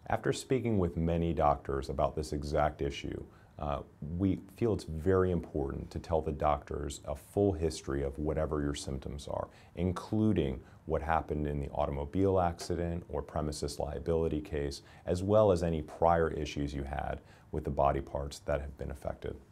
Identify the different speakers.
Speaker 1: After speaking with many doctors about this exact issue, we feel it's very important to tell the doctors a full history of whatever your symptoms are, including what happened in the automobile accident or premises liability case, as well as any prior issues you had with the body parts that have been affected.